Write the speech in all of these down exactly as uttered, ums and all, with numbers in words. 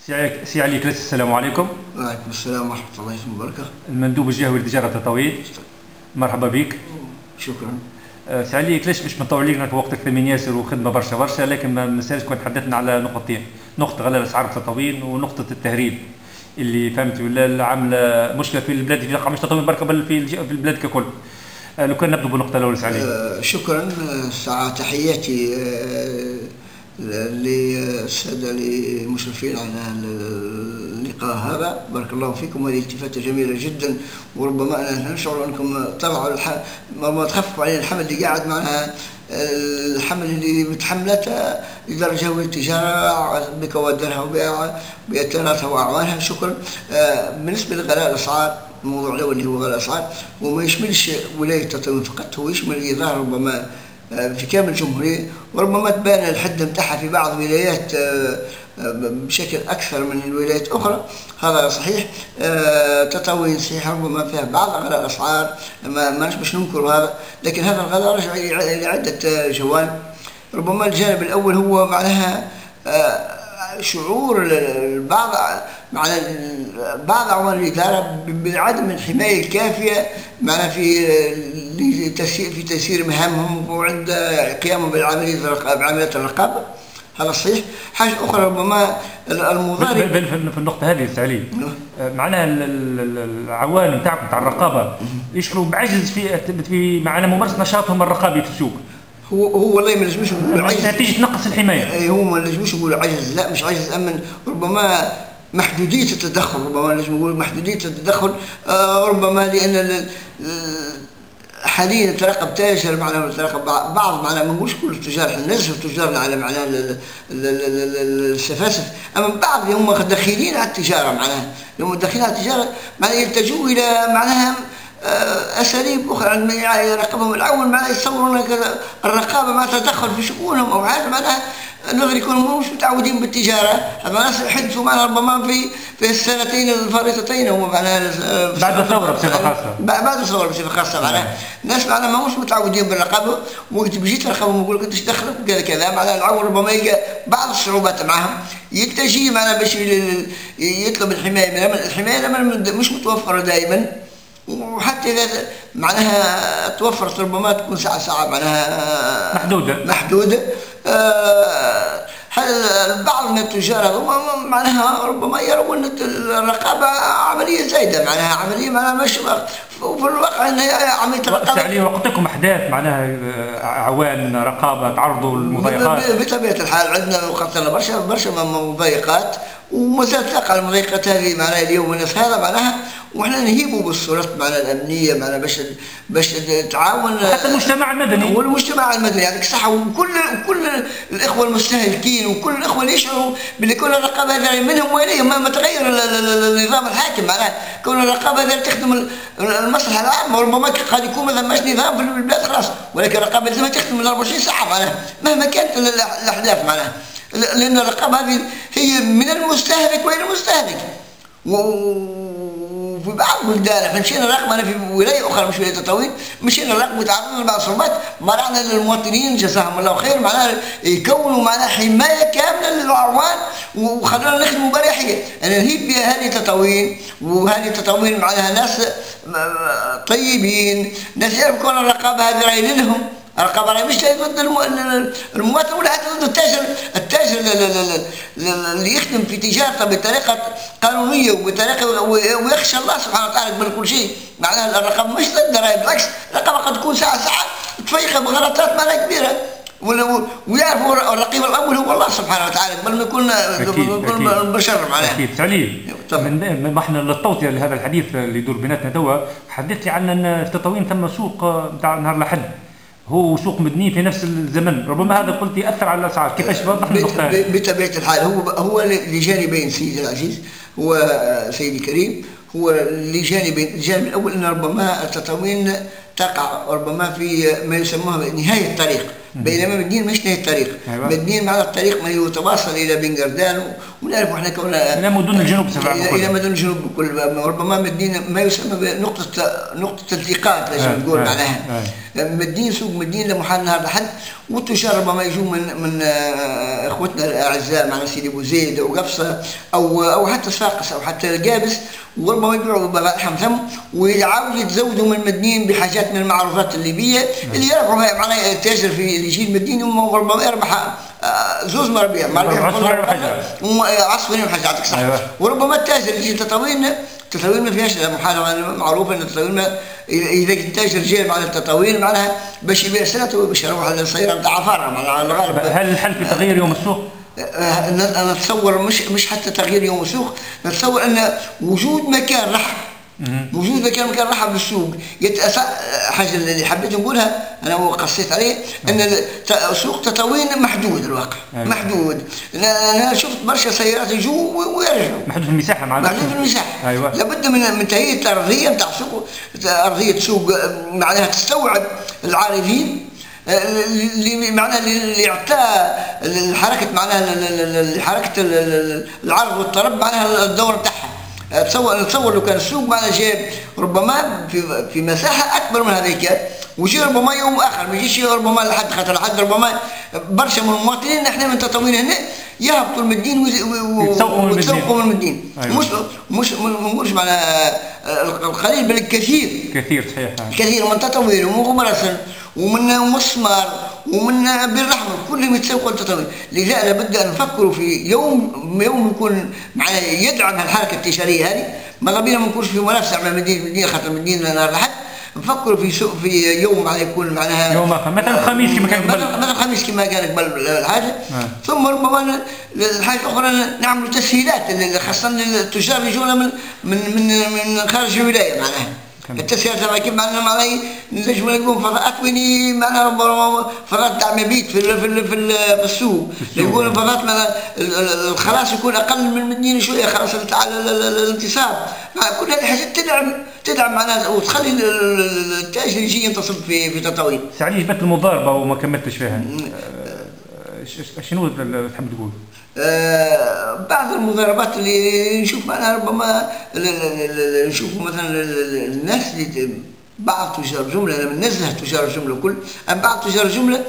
سي علي كلاس، السلام عليكم. وعليكم السلام ورحمة الله وبركاته. المندوب الجهوي لتجارة تطاوين، مرحبا بك. شكرا. سي علي كلاش باش مطول لك وقتك ثمين ياسر وخدمة برشا برشا، لكن ما نسالش كنت تحدثنا على نقطتين، نقطة غلاء أسعار التطاوين ونقطة التهريب اللي فهمت ولا عاملة مشكلة في البلاد، في مش تطاوين بركة بل في في البلاد ككل. لو كان نبدو بالنقطة الأولى سي علي. آه شكرا. ساعة تحياتي آه للسادة المشرفين على اللقاء هذا، بارك الله فيكم. هذه التفاتة جميلة جدا، وربما أنا نشعر أنكم طلعوا ما تخففوا علينا الحمل اللي قاعد معنا، الحمل اللي متحملته إدارة جهوية التجارة بكوادرها وبإتياناتها وأعوانها. شكرا. بالنسبة لغلاء الأسعار، الموضوع الأول اللي هو غلاء الأسعار وما يشملش ولاية تطاوين فقط، هو يشمل إظهار ربما في كامل الجمهورية، وربما تبان الحد نتاعها في بعض الولايات بشكل أكثر من الولايات الأخرى، هذا صحيح. تطاوين صحيح ربما فيها بعض غلاء الأسعار، ما ماناش باش ننكر هذا، لكن هذا الغلاء رجع إلى عدة جوانب. ربما الجانب الأول هو معناها شعور البعض مع بعض أعوان الإدارة بعدم الحماية الكافية معنا في تسيير في تسيير مهامهم وعند قيامهم بعملية الرقابة، هذا صحيح. حاجة أخرى ربما المضارب في النقطة هذه سي علي، معناها العوان نتاعكم نتاع الرقابة يشعروا بعجز في في معنى ممارسة نشاطهم الرقابي في السوق. هو هو والله ما نجمش نقول عجز، نتيجة تنقص الحماية. اي هو ما نجمش نقول عجز، لا مش عجز، أمن ربما محدودية التدخل، ربما نجم نقول محدودية التدخل. آه ربما لأن حاليا تراقب تاجر معنا، تراقب بعض معنا، ما نقولش كل التجار، احنا ننزل التجار على معناها السفاسف، اما بعض اللي هم داخلين على التجاره معناها، اللي هم داخلين على التجاره معناها يلتجوا الى معناها اساليب اخرى عندما يراقبهم العون، معناها يتصورون الرقابه مع تدخل في شؤونهم او حاجه، معناها نظري يكونوا مش متعودين بالتجاره. هذا ناس يحدثوا معنا ربما في في السنتين الفارطتين، هم معناها بعد الثوره بصفه خاصه، بعد الثوره بصفه خاصه معناها الناس معناها ما مش متعودين بالرقابه، وقت بيجي ترقبهم يقول لك انت ايش دخلك كذا كذا، معناها العون ربما يلقى بعض الصعوبات معهم، يلتجي معناها باش يطلب الحمايه من الحمايه لما مش متوفره دائما، وحتى اذا معناها توفرت ربما تكون ساعه ساعه معناها محدوده محدوده. آه بعض من التجار معناها ربما يرون ان الرقابه عمليه زايده، معناها عمليه معناها مش وفي الواقع ان عمليه الرقابه يعني وقتكم احداث معناها عوان رقابه تعرضوا للمضايقات. بطبيعه الحال عندنا وقعنا برشا برشا مضايقات، وما زالت تقع المضايقات هذه معناها اليوم والناس هذا معناها، وحنا نهيبوا بالصورات معناها الامنيه معناها باش باش تعاون حتى المجتمع المدني والمجتمع المدني يعطيك الصحه، وكل كل الاخوه المستهلكين وكل الاخوه اللي يشعروا باللي كل الرقابه هذه منهم واليهم، ما تغير النظام الحاكم معناها كل الرقابه هذه تخدم المصلحه العامه، وربما قد يكون ما ثماش نظام في البلاد خلاص، ولكن الرقابه لازم تخدم أربعة وعشرين ساعه معناها مهما كانت الاحداث معناها، لأن الرقابة هذه هي من المستهلك وإلى المستهلك. وفي بعض البلدان احنا مشينا نراقب، أنا في ولاية أخرى مش ولاية تطاوين، مشينا نراقب وتعرضنا لبعض الصعوبات، منعنا للمواطنين جزاهم الله خير معناها يكونوا معناها حماية كاملة للعوان وخلونا نخدموا بريحية. أنا نهيب بها هذه تطاوين، وهذه تطاوين معناها ناس طيبين، ناس يعرفوا كون الرقابة هذه راهي لهم، الرقابه راهي مش ضد المواطن ولا حتى ضد التاجر، التاجر اللي يخدم في تجارته بطريقه قانونيه وبطريقه ويخشى الله سبحانه وتعالى قبل كل شيء، معناها الرقابه مش ضد راهي بالعكس، الرقابه قد تكون ساعه ساعه تفيق بغلطات معناها كبيره، ويعرفوا الرقيب الاول هو الله سبحانه وتعالى قبل ما يكون البشر معناها. اكيد سليم. من ما احنا للتوطيه لهذا الحديث اللي يدور بيناتنا توا، حدثت لي عن ان في تطاوين ثم سوق نتاع نهار الاحد، هو سوق مدني في نفس الزمن، ربما هذا قلت ياثر على الاسعار، كيفاش وضح النقطه؟ بطبيعه الحال هو هو لجانبين سيدي العزيز، هو سيدي الكريم، هو لجانبين، الجانب الاول ان ربما التطاوين تقع ربما في ما يسموها نهايه الطريق، بينما مدنيين مش نهايه الطريق، مدنيين مع الطريق ما يتواصل الى بنقردان، ونعرف احنا كنا الى مدن الجنوب بصفه عامه، الى مدن الجنوب بكل، ربما مدنيين ما يسمى بنقطه نقطه التقاء لازم نقول معناها. مدين سوق مدين لمحل نهار لحد، والتجار ربما يجوا من من اخوتنا الاعزاء معنا سيدي بوزيد او قفصه او او حتى صفاقس او حتى القابس، وربما يبيعوا بلحم ثم ويعاودوا يتزودوا من المدين بحاجات من المعروضات الليبيه اللي يربحوا معناها التاجر في اللي يجي المدين وربما يربح زوز مربيع عصفورين وحاجه يعطيك صح. وربما التاجر يجي تطاوين التطاوين ما فيهاش محاله معروفه ان التطاوين اذا التاجر جاي مع التطاوين معناها باش يبيع سلعته باش يروح على الصيره نتاع عفاره مع الغالب. هل الحل في تغيير يوم السوق؟ انا نتصور مش مش حتى تغيير يوم السوق، نتصور ان وجود مكان رحب وجود مكان مكان رحب بالسوق يتأس... حاجه اللي حبيت نقولها انا وقصيت عليه ان سوق تطاوين محدود الواقع. أيوة. محدود. انا شفت برشا سيارات يجوا ويرجعوا. محدود في المساحه معناها. محدود في المساحه. ايوه. لابد من من تهيئه الارضيه نتاع سوق، ارضيه سوق معناها تستوعب العارضين اللي معناها اللي يعطى الحركه معناها حركه العرض والطلب معناها الدور بتاعها. تصور نتصور لو كان السوق معنا جاب ربما في في مساحه اكبر من هذيك، ويجي ربما يوم اخر ما يجيش ربما لحد خاطر لحد ربما برشا من المواطنين احنا من تطاوين هنا يهبطوا المدين ويتسوقوا من المدين. أيوة. مش مش مش معناها القليل بل الكثير. كثير صحيح. كثير من تطاوين ومن غمرسن ومن مسمار ومن بالرحمه كلهم يتسوقوا التطاوين، لذا لابد ان نفكروا في يوم يوم يكون معناها يدعم الحركه التجاريه هذه، ما بينا ما نكونش في منافسه مع مدينه مدينه خاطر مدينه نهار لحد، نفكروا في سوق في يوم معناها يكون معناها يوم اخر مثلا الخميس كما كان قبل مثلا الخميس كما كان قبل الحاجه. آه. ثم ربما الحاجه الاخرى نعملوا تسهيلات خاصه للتجار اللي يجونا من من من من خارج الولايه معناها. التسهيلات هذا كيف معناها معناها نجموا نلقون فضاءات وين معناها ربما فضاء تاع مبيت في ال في ال في, ال في السوق، يقولوا فضاءات معناها الخلاص يكون اقل من المدينه شويه خلاص تاع الانتصاب، كل هذه حاجات تدعم تدعم معناها وتخلي التاجر يجي ينتصب في في تطاوين. سعليش بات المضاربه وما كملتش فيها. شنو تحب تقول؟ آه بعض المضاربات اللي نشوف معناها ربما نشوف مثلا الناس اللي بعض تجار جمله، انا من نزله تجار الجمله الكل، بعض تجار الجمله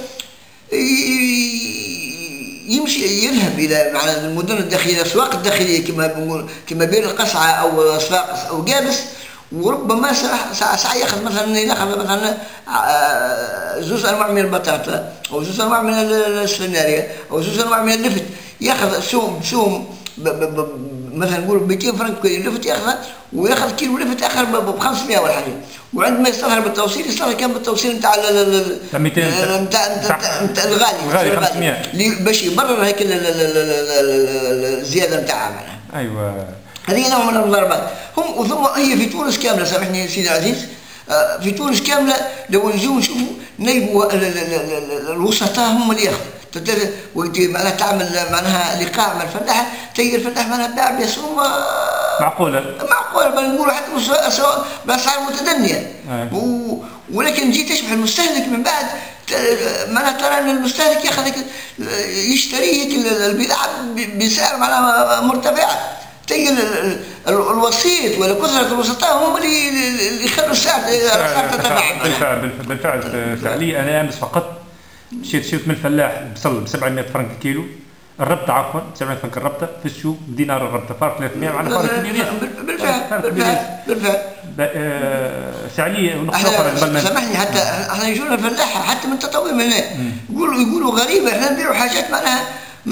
يمشي يذهب الى معناها المدن الداخليه الاسواق الداخليه كما كما بين القصعه او صفاقس او قابس، وربما ساعة ساعة ياخذ مثلا ياخذ مثلا زوز انواع من البطاطا او زوز انواع من السفناريا او زوز انواع من اللفت، ياخذ سوم سوم مثلا نقول مئتين فرنك لفت ياخذها، وياخذ كيلو لفت اخر ب خمسمائة ولا حاجه، وعندما يستظهر بالتوصيل يستظهر كان بالتوصيل نتاع نتاع نتاع الغالي الغالي خمسمائة باش يبرر هيك الزياده نتاعها معناها. ايوه هذه نوع من المضاربات. هم ثم هي في تونس كامله سامحني سيدي العزيز، في تونس كامله لو نجوا نشوفوا نيبوا الوسطاء هم اللي ياخذوا، وانت معناها تعمل معناها لقاء مع الفلاحه تلقى الفلاح معناها باع باسهم معقوله معقوله بل نقولوا حتى باسعار متدنيه. ولكن جيت تشبح المستهلك من بعد معناها ترى ان المستهلك ياخذ يشتري البضاعه بسعر معناها مرتفعه، تلقى الوسيط ولا كثره الوسطاء هم اللي يخلوا السعر تتبع. بالفعل بالفعل فعليا انا امس فقط مشيت شفت من الفلاح بصل ب سبعمائة فرنك كيلو، الربطه عفوا سبعمائة فرنك الربطه في السوق بدينار الربطه فرق ثلاثمائة على فرق كبير. بالفعل بالفعل بالفعل سعلي ونقطه اخرى سامحني حتى احنا يجونا الفلاحه حتى من تطاوين من هنا يقولوا يقولوا غريبه احنا نبيعوا حاجات معناها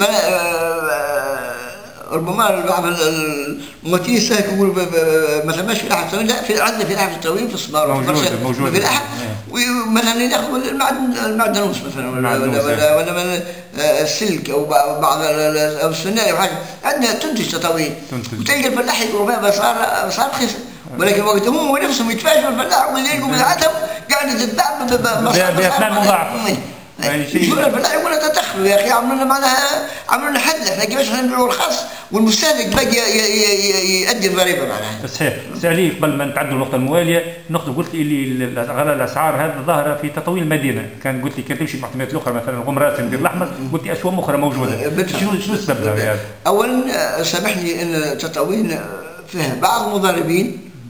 ربما بعض الممثلين الساهل يقولوا مثلا ماشي في لحم لا في عندنا في لحم التطاوين في الصبار موجود موجود في لحم مثلا ياخذوا المعدن المعدنوس مثلا ولا ولا ولا السلك او بعض او السناري او حاجه عندنا تنتج تطاوين وتلقى الفلاح يقولوا بها باسعار اسعار رخيصه، ولكن وقت هم نفسهم يتفاجئوا الفلاح ويلقوا بضاعتهم قاعده تتباع باسعار مضاعفه. يقول الفلاح يقول تدخلوا يا اخي عملوا لنا معناها عملوا لنا حد احنا كيفاش نبيعوا رخص والمستهلك باقي يؤدي الضريبه معناها. صحيح. سالي قبل ما نتعدوا النقطه المواليه نقطه قلت لي غلاء الاسعار هذا ظاهره في تطويل المدينه، كان قلت لي كان تمشي المحتميات الاخرى مثلا غمرات ندير الاحمر قلت لي اسواق اخرى موجوده. شنو شنو السبب هذا؟ اولا سامحني ان تطويل فيه بعض المضاربين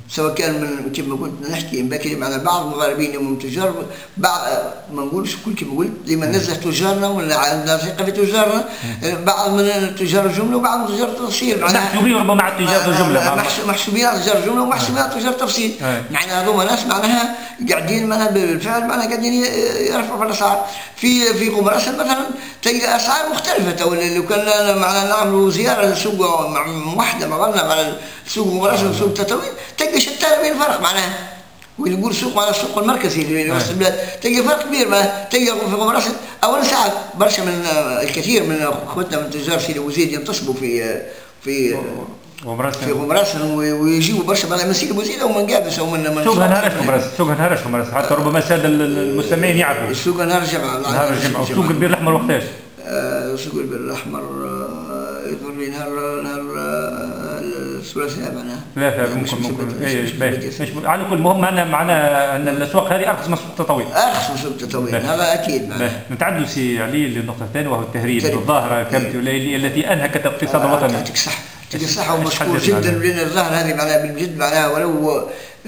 سواء كان من كما قلت نحكي بكري معنا بعض المغاربين هم تجار، بعض ما نقولش كل كما قلت لما نزه تجارنا ولا عندنا ثقه في تجارنا، بعض من تجار الجمله وبعض من تجار التفصيل، معناها محسوبين ربما مع تجار الجمله، محسوبين على تجار الجمله ومحسوبين على تجار التفصيل، معناها هذوما ناس معناها قاعدين معناها بالفعل معناها قاعدين يرفعوا في الاسعار. في في قمراس مثلا تلقى اسعار مختلفه، لو كان معنا نعملوا زياره لسوق واحده مع بعضنا على سوق قمراس وسوق تطوير تلقى شتان بين الفرق معناها، ونقول سوق معناها السوق المركزي في وسط البلاد تلقى فرق كبير، معناها تلقى في قمراس اول ساعه برشا من الكثير من اخوتنا من تجار سيدي بوزيد ينتصبوا في في في قمراس ويجيبوا برشا من سيدي بوزيد او من قابس او من من سوق نهارش قمراس، سوق نهارش قمراس حتى ربما الساده المستمعين يعرفوا سوق نهار الجمعه، نهار الجمعه. وسوق البير الاحمر وقتاش؟ سوق البير الاحمر يظهر لي نهار نهار الثلاثاء معناها ثلاثة ممكن ممكن اي على كل المهم معنا معنا ان الاسواق هذه ارخص من سوق التطوير، ارخص من سوق التطوير هذا اكيد. نتعدوا سي علي للنقطه الثانيه وهو التهريب الظاهره كانت التي انهكت الاقتصاد الوطني. يعطيك الصحه يعطيك الصحه ومشكور جدا، لان الظاهره هذه معناها بالجد معناها ولو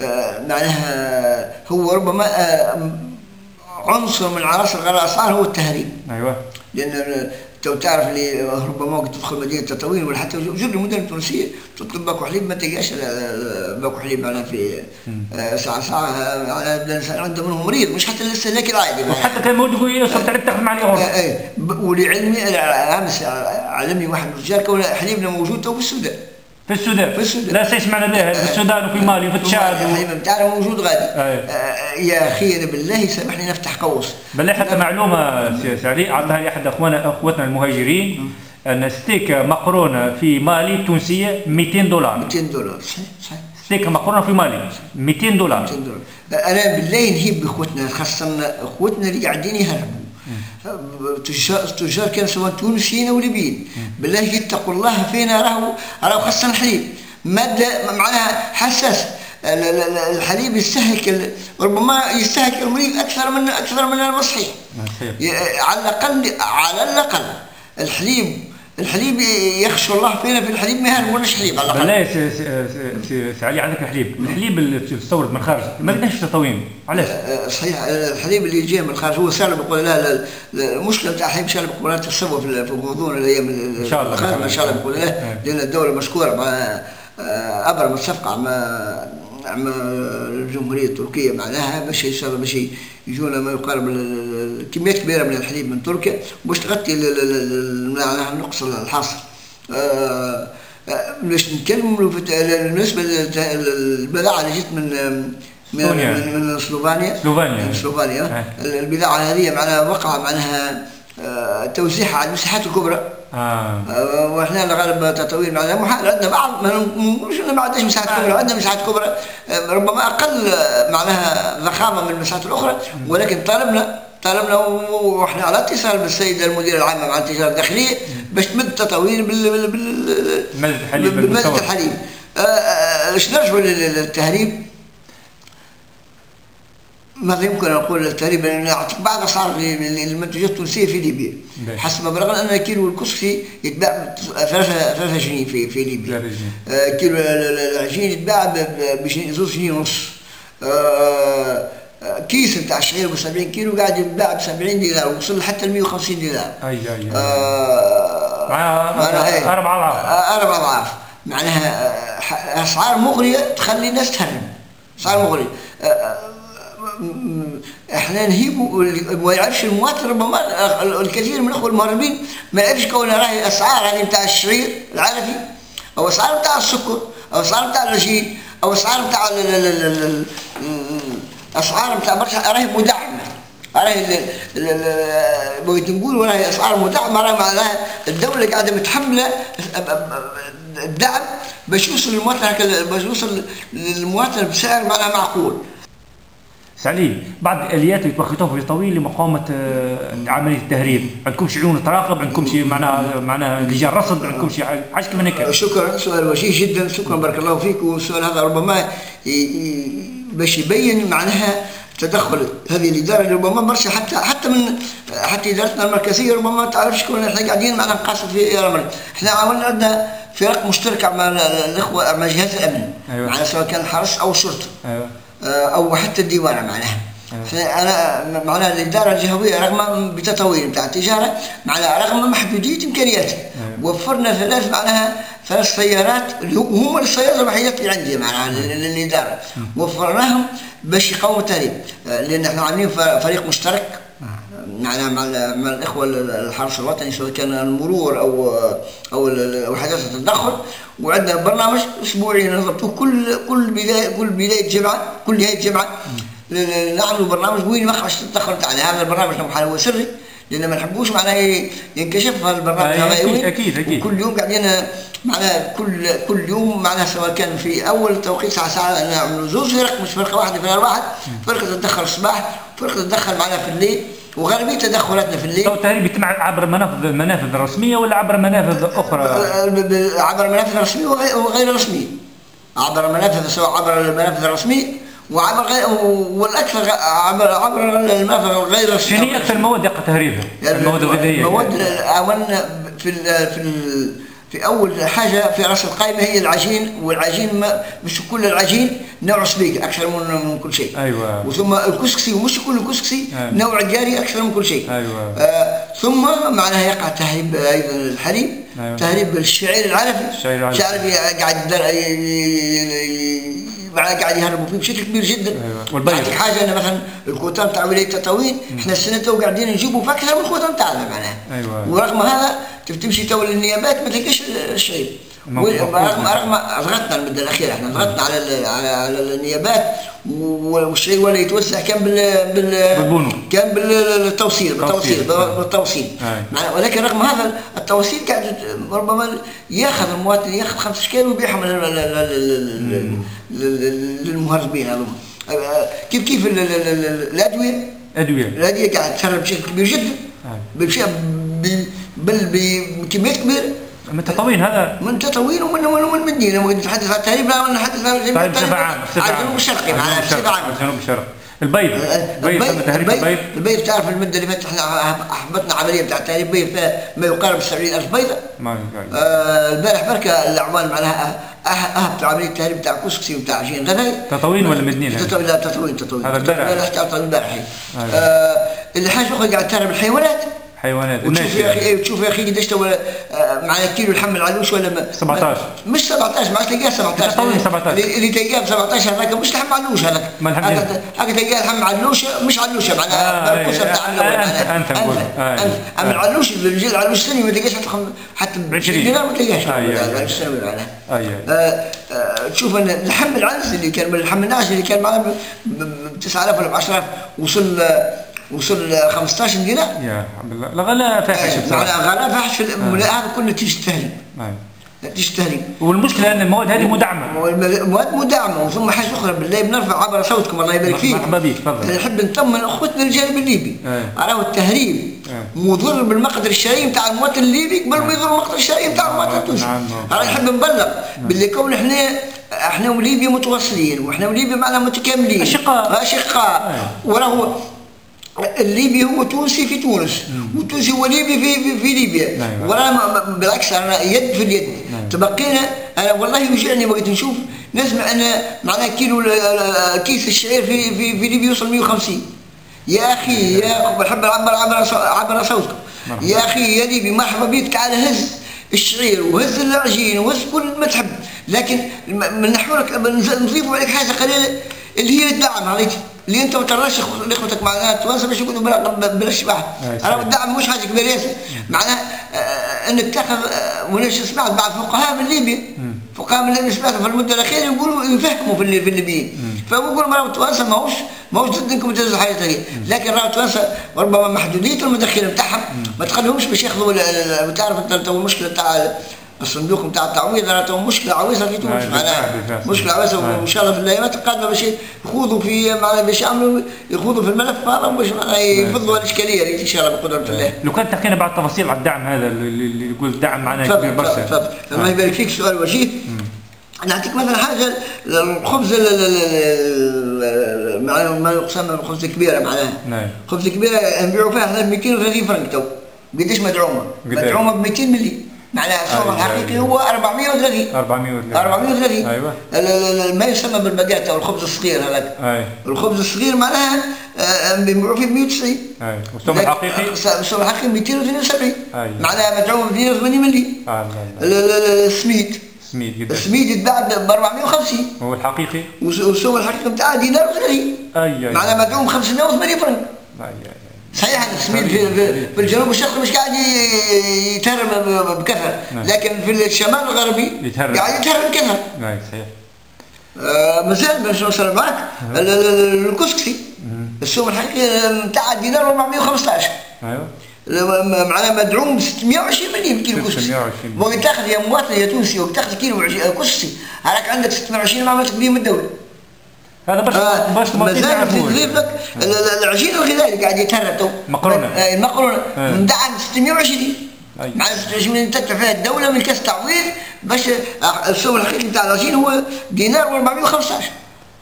معناها هو ربما عنصر من عناصر غلاء الاسعار هو التهريب. ايوه لان تو تعرف اللي ربما وقت تدخل مدينه تطوين ولا حتى جل المدن التونسيه تطلب باكو حليب ما تلقاش باكو حليب معناها في ساعه ساعه معناها عنده منهم مريض مش حتى الاستهلاك العادي، وحتى كان موجود يقول يوصل تعرف تاخذ مع اليوم. اي ولعلمي امس علمني واحد من الرجال كون حليبنا موجود تو في السودان. في السودان في السودان لا سيسمعنا به في السودان وفي مالي وفي تشاد الحليب بتاعنا موجود غادي. آه يا اخي بالله سامحني نفتح قوس بالله حتى معلومه سي علي عطاها لي احد اخواننا اخوتنا المهاجرين ان ستيك مقرونه في مالي تونسيه مئتين دولار. مئتين دولار صحيح صحيح. ستيك مقرونه في مالي مئتين دولار. مئتين دولار. انا بالله نهيب باخوتنا خاصه اخوتنا اللي قاعدين يهربوا تجار تجار كانوا سواء تونسيين او ليبيين، بالله يتقوا الله فينا راهو راهو خاصه الحليب ماده معناها حساسه. الحليب يستهلك ربما يستهلك المريض اكثر من اكثر من الصحيح. على الاقل على الاقل الحليب الحليب يخشى الله فينا في الحليب ما يهربوناش حليب على الاقل. بالله سي سي علي عندك الحليب، الحليب اللي تستورد من الخارج ما لقيناش تطوين، علاش؟ صحيح الحليب اللي يجي من الخارج هو سالب يقول لا المشكله تاع الحليب سالب يقول لا تسوى في غضون الايام ان شاء الله ان شاء الله يقول لا، لان الدوله مشكوره مع ابرم الصفقه مع مع الجمهوريه التركيه معناها باش ان شاء الله باش يجونا ما يقارب كميات كبيره من الحليب من تركيا باش تغطي النقص الحاصل. باش نتكلموا بالنسبه للبضاعه اللي جت من من من سلوفانيا سلوفانيا من سلوفانيا البضاعه هذه معناها وقع معناها توزيعها على المساحات الكبرى. اه واحنا الغالب تطوير معناها محال عندنا بعض ما نقولش ما عندناش مساحات كبرى، عندنا مساحات كبرى ربما اقل معناها ضخامه من المساحات الاخرى، ولكن طالبنا طالبنا واحنا على اتصال بالسيده المديره العامه مع التجاره الداخليه باش تمد التطوير بال بال مد الحليب بالمد الحليب. اش نرجعوا للتهريب ماذا يمكن ان نقول التهريب؟ نعطيك بعض اسعار المنتوجات التونسيه في ليبيا حسب ما بلغنا ان كيلو الكسكسي يتباع ثلاثة ثلاثة جنيه في في ليبيا، آه كيلو العجين يتباع بجنيه زوج جنيه ونص، آه كيس نتاع الشعير ب سبعين كيلو قاعد يتباع ب سبعين دينار ووصل حتى ل مئة وخمسين دينار. اي اي آه اربع اضعاف اربع اضعاف معناها اسعار مغريه تخلي الناس تهرب، اسعار مغريه. آه احنا نهيبوا ما يعرفش المواطن ربما الكثير من الاخوه المهربين ما يعرفش كون راهي اسعار هذه نتاع الشعير العلفي او اسعار نتاع السكر او اسعار نتاع العجين او اسعار نتاع اسعار نتاع برشا راهي مدعمه، راهي بغيت نقول راهي اسعار مدعمه، راهي معناها الدوله قاعده متحمله الدعم باش يوصل للمواطن باش يوصل للمواطن بسعر معناها معقول. سعلي بعض الاليات اللي توخيتوها في طويل لمقاومه عمليه التهريب، عندكم شي عيون تراقب، عندكم شي معناها معناها لجان رصد، عندكم شي حاجه كيما هكا؟ شكرا، سؤال وجيه جدا، شكرا بارك الله فيك. والسؤال هذا ربما باش يبين معناها تدخل هذه الاداره اللي ربما برشا حتى حتى من حتى ادارتنا المركزيه ربما ما تعرفش كون احنا قاعدين معناها نقاصد في الامر. احنا عملنا عندنا فرق مشتركه مع الاخوه مع جهاز الامن. أيوة. معناها سواء كان الحرس او الشرطه. أيوة. او حتى الديوانه معناها. أيوة. انا معناها الاداره الجهويه رغم بتطوير نتاع التجاره معناها رغم محدوديه امكانياتها. أيوة. وفرنا ثلاث معناها ثلاث سيارات هم السيارات الوحيدات اللي عندي معناها للاداره وفرناهم باش يقوموا التهريب لان احنا عاملين فريق مشترك معناها مع مع الاخوه الحرس الوطني سواء كان المرور او او وحدات التدخل وعندنا برنامج اسبوعي نضبطوه كل كل بدايه كل بدايه جمعه كل نهايه جمعه نعملوا برنامج وين مخرج التدخل تاعنا. هذا البرنامج نحن هو سري لان ما نحبوش معناها ينكشف هذا البرنامج هذا اكيد اكيد اكيد كل يوم قاعدين معناها كل كل يوم معناها سواء كان في اول توقيت ساعه ساعه نعملوا زوج فرق مش فرقه واحده فرقه واحد فرقه تتدخل الصباح فرقه تتدخل معناها في الليل وغالبيه تدخلاتنا في الليل. التهريب يتم عبر منافذ المنافذ الرسميه ولا عبر منافذ اخرى؟ عبر المنافذ الرسميه وغير الرسميه. عبر المنافذ سواء عبر المنافذ الرسميه وعبر غير والاكثر عبر عبر المنافذ غير الرسميه. شنو هي اكثر مواد يقع تهريبها؟ المواد الغذائيه. المواد اولا في في في اول حاجه في راس القائمه هي العجين والعجين مش كل العجين نوع سبيك اكثر من من كل شيء. ايوه. وثم الكسكسي ومش كل الكسكسي أيوة. نوع جاري اكثر من كل شيء. ايوه. آه ثم معناها يقع تهريب ايضا الحليب. أيوة. تهريب الشعير العلفي. الشعير العلفي قاعد قاعد يهربوا فيه بشكل كبير جدا. ايوه. والبيض. نعطيك حاجه انا مثلا الكوتان تاع ولايه تطاوين احنا السنه تو قاعدين نجيبوا فاكهه من الكوتان تاعنا معناها. ايوه. ورغم هذا تمشي تو للنيابات ما تلقاش الشعير. رغم رغم ضغطنا المده الاخيره احنا ضغطنا على على النيابات والشيء ولا يتوسع كان بال بال كان بالتوصيل بالتوصيل بالتوصيل ولكن رغم هذا التوصيل قاعد ربما ياخذ المواطن ياخذ خمس اشكال ويبيعهم للمهربين هذوما. كيف كيف الادويه الادويه الادويه قاعد تسرب بشكل كبير جدا بل بكميات كبيره من تطوين هذا من تطوين ومن ومن مدينه نتحدث عن التهريب لا نتحدث عن التهريب بصفه عامه الجنوب الشرقي معناها بصفه عامه الجنوب الشرقي. البيض البيض تهريب البيض البيض تعرف المده اللي فاتت احنا احبطنا عمليه بتاع التهريب بيض ما يقارب سبعين ألف بيضه. ما البارح بركه الاعمال معناها اهبط عمليه التهريب بتاع كسكسي وبتاع عجين غذائي. تطوين ولا مدنيين؟ تطوين لا تطوين تطوين هذا البارح لا البارح اللي حاجه اخرى قاعد تهرب الحيوانات حيوانات. وتشوف يا اخي تشوف يا اخي قديش تو معناها كيلو اللحم العلوش ولا سبعطاش مش سبعطاش ما تلقاه سبعطاش اللي تلقاه سبعطاش هذاك مش لحم علوش هذاك هذاك تلقاه لحم علوش مش علوشه معناها بركوسه بتاع انت انت اما العلوش الرجال العلوش السنوي ما تلقاش حتى عشرين دينار ما تلقاش العلوش السنوي معناها. تشوف ان اللحم العنز اللي كان اللحم الناعش اللي كان معنا ب تسعة آلاف ولا ب عشرة آلاف وصل وصل خمسطاش دينار. يا الحمد لله الغلاء فاحش بصراحه الغلاء فاحش هذا كله نتيجه التهريب. نتيجه التهريب والمشكله ان المواد هذه مدعمه المواد مدعمه وثم حاجه اخرى بالله بنرفع عبر صوتكم الله يبارك فيك. مرحبا بك تفضل. نحب نطمن اخوتنا الجانب الليبي راهو التهريب مضر بالمقدر الشرعي نتاع المواطن الليبي قبل ما يضر بالمقدر الشرعي نتاع المواطن التونسي. راه نحب نبلغ باللي كون احنا احنا وليبيا متواصلين واحنا وليبيا معنا متكاملين اشقاء اشقاء وراهو الليبي هو تونسي في تونس والتونسي هو ليبي في في, في ليبيا. ولا بالعكس انا يد في اليد. تبقينا انا والله يوجعني وقت نشوف نسمع ان معناها كيلو كيس الشعير في في في ليبيا يوصل مئة وخمسين. يا اخي يا بحب عبر عبر عبر صوتكم يا اخي يا ليبي مرحبا بك تعال هز الشعير وهز العجين وهز كل ما تحب لكن من نحولك نضيفوا عليك حاجه قليله اللي هي الدعم عليك اللي انت ما ترشح لاخوتك معناها التوانسه باش يكونوا بلا شبح. راه الدعم مش حاجه كبيره ياسر معناها آه انك تاخذ آه وانا سمعت بعض فقهاء من ليبيا فقهاء من ليبيا سمعتهم في المده الاخيره يقولوا يفهموا في في الليبيين فبقول راهو التوانسه ماهوش ماهوش ضد انكم تهزوا حاجه ثانيه لكن راهو التوانسه ربما محدوديه المداخيل نتاعهم ما تخليهمش باش ياخذوا تعرف انت المشكله تاع الصندوق نتاع التعويض راه مشكله عويصه في تونس معناها مشكله عويصه وان شاء الله في الايامات القادمه باش يخوضوا في معناها باش يعملوا يخوضوا في الملف هذا باش يفضوا الاشكاليه ان شاء الله بقدره الله. لو كان تحكينا بعض التفاصيل على الدعم هذا اللي يقول الدعم معناه كبير برشا. تفضل الله يبارك فيك سؤال وجيه. نعطيك مثلا حاجه الخبز ما يقسم من الخبز الكبيره معناها الخبز الكبيره نبيعوا فيها احنا ب مئتين وثلاثين فرنك تو قداش مدعومه؟ مدعومه ب مئتين ملي معناها السهم الحقيقي هو أربعمائة وثلاثين أربعمائة وثلاثين أربعمائة وثلاثين. ايوه. ما يسمى بالباجيت او الخبز الصغير هذاك. اي. الخبز الصغير معناها بيبيعوا فيه مئة وتسعين. اي. والسهم الحقيقي؟ السهم الحقيقي مئتين واثنين وسبعين. اي. معناها مدعوم ب مئتين وثمانين مليم. اه لا السميد. سميد السميد يتباع ب أربعمائة وخمسين. هو الحقيقي؟ والسهم الحقيقي بتاعه دينار وثلاثين. اي اي. معناها مدعوم خمسمائة وثمانين فرنك. اي اي. صحيح السميد في, في الجنوب الشرقي مش قاعد يتهرب بكثره، لكن في الشمال الغربي قاعد يتهرب بكثره. اي صحيح. آه مازال باش نوصل معك الكسكسي السهم الحقيقي نتاع دينار أربعمائة وخمسة عشر. ايوه. معناها مدعوم ب ستمائة وعشرين مليم كيلو كسكسي. ما تاخذ يا مواطن يا تونسي وتاخذ كيلو كسكسي هذاك عندك ستمائة وعشرين ما عملت بهم الدوله. هذا باش آه باش مازال في تضيف لك العجين الغذائي قاعد يتهرب تو. مقرونه. آه المقرونه مدعم ستمائة وعشرين. مع من تدفع فيها الدوله من كاس تعويض باش السهم الحقيقي نتاع العجين هو دينار وأربعمائة وخمسة عشر.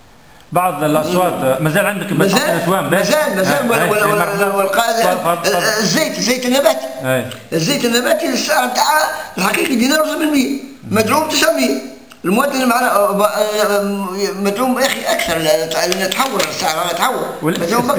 بعض الاصوات مازال عندك مازال مازال مازال والقاعده الزيت الزيت النباتي. الزيت النباتي السعر نتاعها الحقيقي دينار وثمانمائة مدعوم تسعمائة. المواطن معنا مدعوم يا اخي اكثر لان تحول السعر تحول مدعوم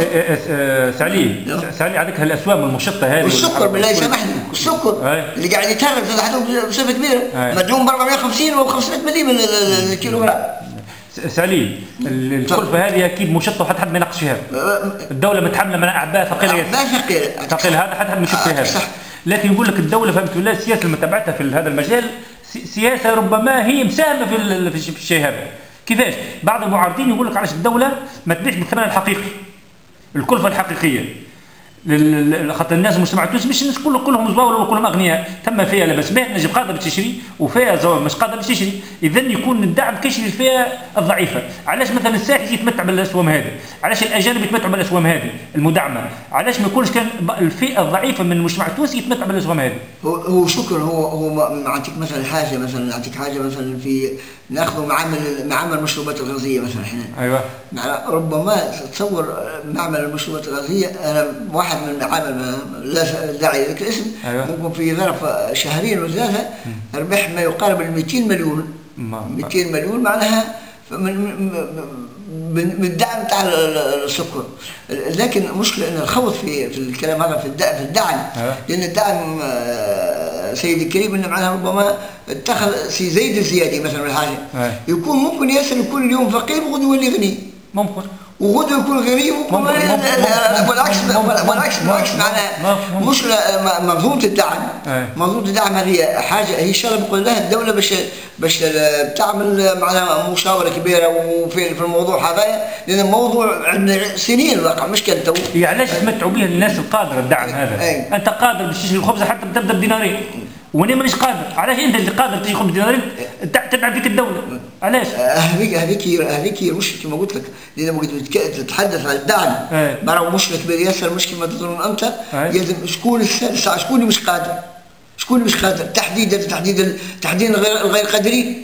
سعليل سعليل عليك هالاسوام المشطه هذه والسكر بالله يسامحني السكر اللي قاعد يتهرب بصفه كبيره مدعوم ب أربعمائة وخمسين و خمسمائة مليم الكيلو غرام. سعليل الكلفه هذه اكيد مشطه وحتى حد ما يناقش فيها. الدوله متحمله من اعباء ثقيله اعباء ثقيله ثقيله هذا حتى حد ما يشوف فيها. لكن يقول لك الدوله فهمت ولا السياسه اللي متبعتها في هذا المجال سياسه ربما هي مساهمه في في الشيء هذا. كيفاش؟ بعض المعارضين يقول لك علاش الدوله ما تبيعش بالثمن الحقيقي الكلفه الحقيقيه خاطر الناس المجتمع التونسي مش الناس كلهم كلهم زواول ولا كلهم اغنياء، تم فيها لاباس بها نجم قادر باش تشري وفيها زواول مش قادر باش تشري، اذا يكون الدعم كيشري الفئه الضعيفه. علاش مثلا الساحل يتمتع بالاسوام هذه؟ علاش الاجانب يتمتعوا بالاسوام هذه المدعمه؟ علاش ما يكونش كان الفئه الضعيفه من المجتمع التونسي يتمتع بالاسوام هذه؟ هو هو شكرا هو هو نعطيك مثلا حاجه مثلا نعطيك حاجه مثلا في ناخذ معامل معامل المشروبات الغازيه مثلا احنا. ايوه. ربما تصور معمل المشروبات الغازيه انا واحد من المعامل لا داعي لذكر الاسم. أيوة. ممكن في ظرف شهرين وثلاثه ربح ما يقارب ال مئتين مليون. مئتين مليون معناها من من الدعم تاع السكر. لكن المشكله ان الخوض في في الكلام هذا في الدعم أيوة. لان الدعم سيدي الكريم انه معناها ربما اتخذ سي زيد الزيادي مثلا ولا حاجه. أيوة. يكون ممكن يصل كل يوم فقير وغدو يولي غني. ممكن. وغدو يكون غريب والعكس والعكس بالعكس معناها مشكله منظومه الدعم. منظومه الدعم هذه حاجه هي شغله بقول لها الدوله باش باش تعمل معناها مشاوره كبيره وفي في الموضوع هذايا لان الموضوع عندنا سنين واقع مش كان تو. علاش تمتعوا به الناس القادره الدعم هذا؟ أي. انت قادر باش تشري الخبز حتى تبدا بدينارين وانا مانيش قادر، علاش انت اللي قادر تجي خمس دينارين تدعم فيك الدوله؟ علاش؟ هذيك هذيك هذيك هي المشكله كما قلت لك، لان تتحدث عن الدعم مرة مشكله كبيره ياسر، مشكله ما تظن انت لازم شكون السادس شكون اللي مش قادر؟ شكون اللي مش قادر؟ تحديد تحديد تحديد الغير قادرين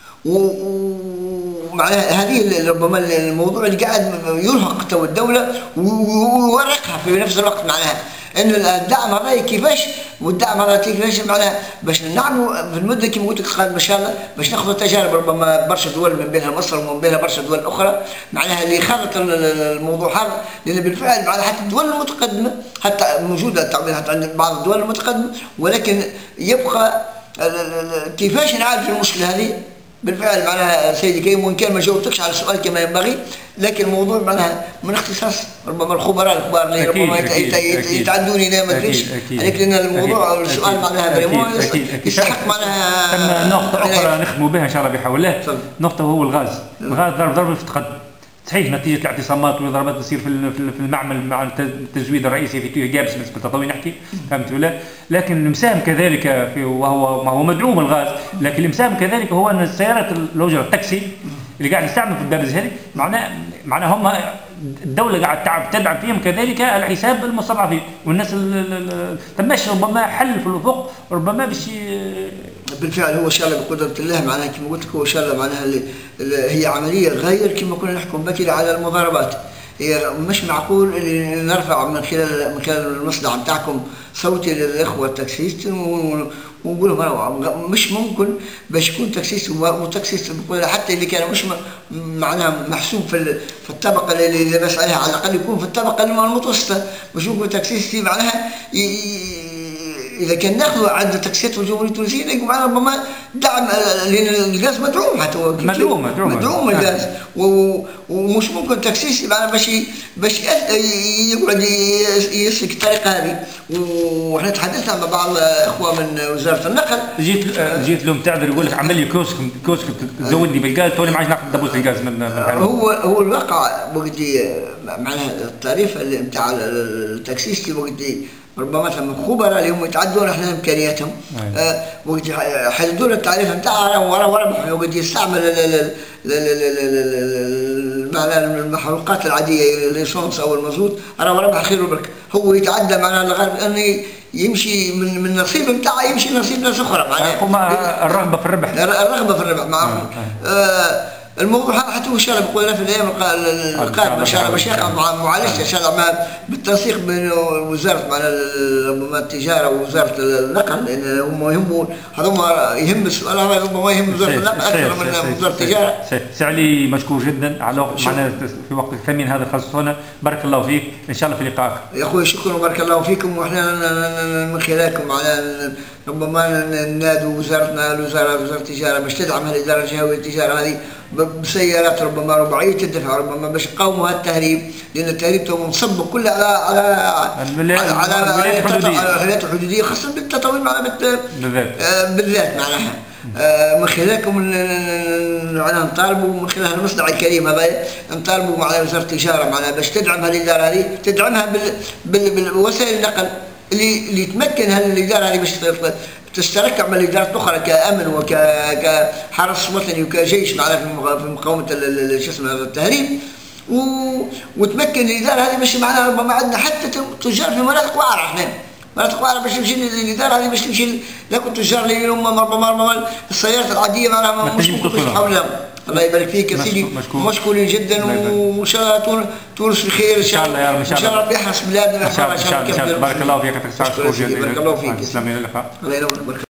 ومعناها هذه ربما الموضوع اللي قاعد يرهق تو الدوله ويورقها في نفس الوقت معناها ان الدعم هذا كيفاش والدعم هذا كيفاش معناها باش نعملوا في المده كما قلت لك ان شاء الله باش ناخذوا تجارب ربما برشا دول من بينها مصر ومن بينها برشا دول اخرى معناها اللي خلط الموضوع هذا، لان بالفعل معناها حتى الدول المتقدمه حتى موجوده التعويض حتى عند بعض الدول المتقدمه، ولكن يبقى كيفاش نعالج المشكله هذه بالفعل معناها سيدي كريم. وان كان ما جاوبتكش على السؤال كما ينبغي لكن الموضوع معناها من اختصاص ربما الخبراء الكبار اللي ربما يتعدوني لا ما ادريش عليك لان الموضوع السؤال معناها فريمون يستحق معناها. ثم نقطه اخرى نختموا بها ان شاء الله بحول الله، نقطه هو الغاز. الغاز ضرب ضرب في التقدم صحيح نتيجه الاعتصامات والضربات تصير في في المعمل مع التزويد الرئيسي في جابس بالنسبه للتطوي نحكي فهمت ولا؟ لكن المساهم كذلك في وهو ما هو مدعوم الغاز، لكن المساهم كذلك هو ان السيارات الاجره التاكسي اللي قاعد يستعملوا في الدرجه هذه معناه معناه هم الدوله قاعد تدعم فيهم كذلك على حساب المستضعفين والناس تماش ربما حل في الافق ربما باش بالفعل. هو ان شاء الله بقدره الله معناها كما قلت لك هو ان شاء الله معناها هي عمليه غير كما كنا نحكم بكري على المضاربات. هي مش معقول اللي نرفع من خلال من خلال المصنع نتاعكم صوتي للاخوه التاكسيست ونقول لهم أنا مش ممكن باش يكون تكسيس، وتكسيس حتى اللي كان مش معناها محسوب في في الطبقه اللي لاباس عليها، على الاقل يكون في الطبقه المتوسطه، باش يكون تكسيس معناها اذا كان ناخذ عند تكسيات في الجمهوريه التونسيه يكون معنا ربما دعم، لان الغاز مدعوم، حتى هو مدعوم مدعوم مدعوم الغاز، ومش ممكن تكسيس معنا باش باش يقعد يسلك الطريقه هذه. وحنا تحدثنا مع بعض اخوه من وزاره النقل، جيت جيت لهم تعذر يقول لك عمل لي كوسك كوسك تزودني بالغاز، توني ما عادش ناخذ دبوس الغاز من من هو هو الواقع وقتي معناها التعريف نتاع التكسيس وقتي ربما مثلا خبراء اللي هم يتعدون احنا امكانياتهم آه وقت يحددوا له التعريف نتاعها ورا ورا وقت يستعمل معناها المحروقات العاديه الليسونس او المازوت راه ربح خير وبركه، هو يتعدى معناها لغايه انه يمشي من من النصيب نتاعه يمشي نصيب ناس اخرى معناها الرغبه في الربح الرغبه في الربح معهم. آه الموضوع هذا حتى هو ان شاء الله بقول في الايام القادمه ان شاء الله باش يقع مع معالجته ان شاء الله مع بالتنسيق بين وزاره مع التجاره ووزاره النقل، لان هم يهموا هذوما يهم السؤال هذا ربما يهم وزاره النقل اكثر من وزاره التجاره. سي علي مشكور جدا على معنا في وقت الثمين هذا خصصونا، بارك الله فيك، ان شاء الله في لقائك. يا اخوي شكرا وبارك الله فيكم، واحنا من خلالكم على ربما ننادوا وزارتنا الوزاره وزاره التجاره باش تدعم هذه الاداره الجهويه للتجاره هذه بسيارات ربما رباعيه الدفع ربما باش يقاوموا هذا التهريب، لان التهريب تو منصب كله على على على على الولايات الحدوديه خاصه بالتطوير معنا بالذات معناها. من خلالكم معناها نطالبوا من خلال المصنع الكريم هذا نطالبوا مع وزاره التجاره معناها باش تدعم هذه الاداره هذه، تدعمها بالوسائل النقل اللي اللي تمكن هذه الاداره هذه باش تشترك مع الادارات الاخرى كامن وكحرس وطني وكجيش معناها في مقاومه شو اسمه التهريب، وتمكن الاداره هذه باش معناها ربما عندنا حتى تجار في مناطق واعره، احنا مناطق واعره باش تمشي الاداره هذه باش تمشي لكم التجار اللي هم ربما ربما السيارات العاديه معناها مش ممكن حولهم. الله يبارك فيك يا سيدي، مشكورين جدا، وان شاء الله تونس في خير ان شاء الله يا رب، ان شاء الله ربي يحرس بلادنا ان شاء الله. بارك الله فيك، بارك الله فيك، تسلم لي. الله ينورك.